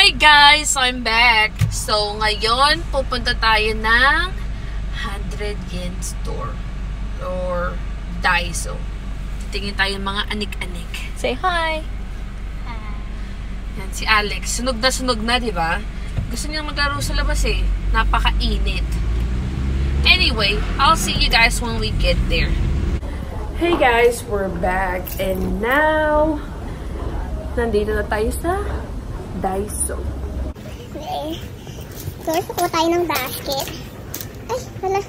Hi guys! I'm back! So, ngayon, pupunta tayo ng 100 yen store or Daiso. Titingin tayo ng mga anik-anik. Say hi! Hi! Yan, si Alex. Sunog na, di ba? Gusto niya maglaro sa labas eh. Napaka-init. Anyway, I'll see you guys when we get there. Hey guys, we're back and now nandito na tayo sa Daiso. Okay. First, kukuha tayo ng basket. Ay, wala.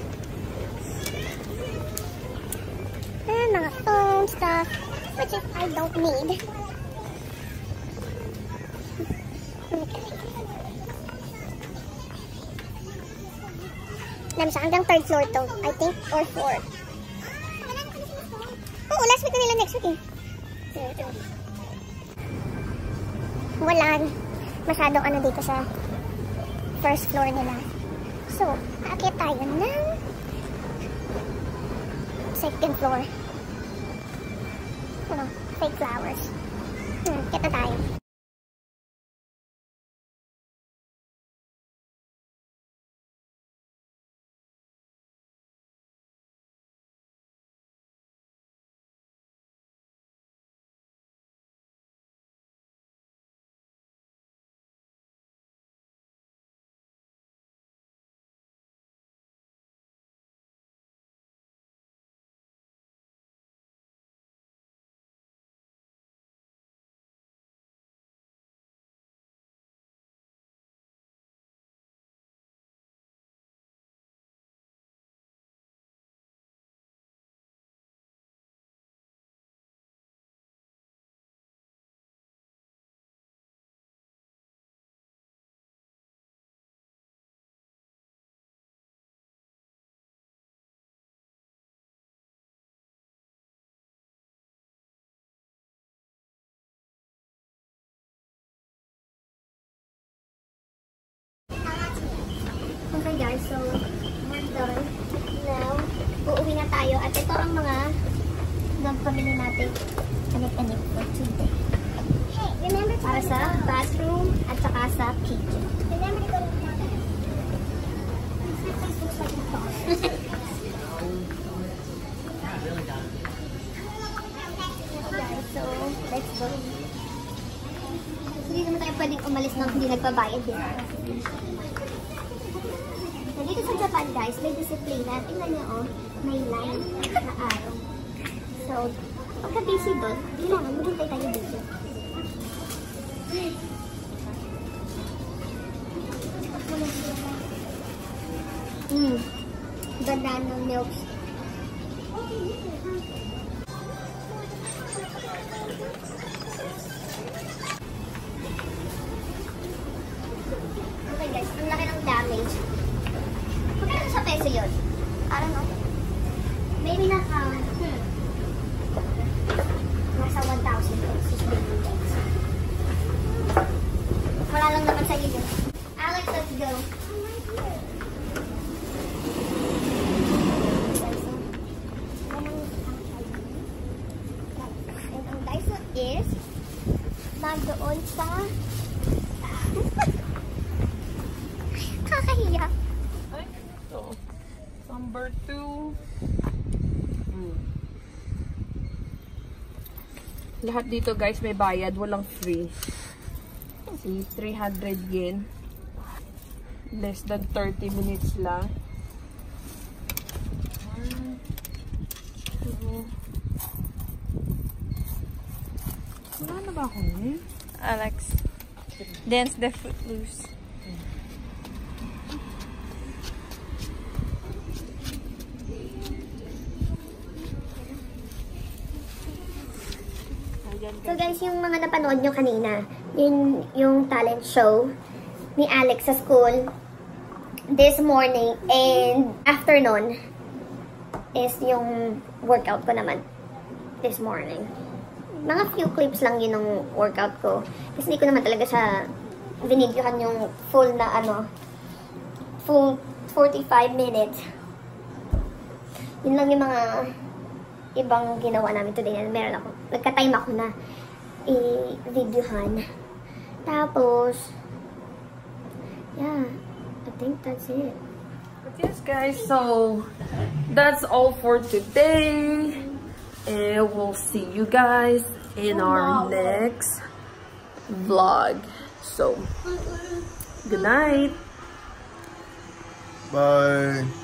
Mga foam stuff, which is I don't need. Okay. Alam siya, hanggang 3rd floor to, I think, or 4th. Oo, last week na nila, next week eh. Wala masyadong ano dito sa first floor nila. So, aakyat tayo ng 2nd floor. Ano, fake flowers. Aakyat na tayo. Okay guys, so we're done. Now, uuwi na tayo at ito ang mga pamili natin anik-anik for today. Hey, remember para sa bathroom at saka sa kitchen. Remember to go to guys, so let's go. Hindi naman tayo pwedeng umalis nang hindi nagbabayad din. Dito sa Japan guys, may disiplina. Tingnan niyo oh, may line na araw. So, pagka busy doon, kailangan maghintay tayo dito. Banana milk. Okay guys, ang laki ng damage. Sa peso yun. I don't know. Maybe nasa 1,000 pesos. Wala lang naman sa iyo. Alex, let's go. And ang Daiso is nandoon sa kakahiya. Number 2. Lahat dito guys may bayad, walang free. See, 300 yen. Less than 30 minutes lang. 1, 2. Wala na ba ako eh? Alex, dance the Footloose. So guys, yung mga napanood nyo kanina, yun yung talent show ni Alex sa school this morning and afternoon is yung workout ko naman this morning. Mga few clips lang yun ng workout ko kasi hindi ko naman talaga siya binidyohan yung full na full 45 minutes. Yun lang yung mga ibang ginawa namin today na meron ako. Nagka-time ako na i-videohan. Tapos, yeah, I think that's it. But yes, guys, so that's all for today. And we'll see you guys in our next vlog. So, good night. Bye.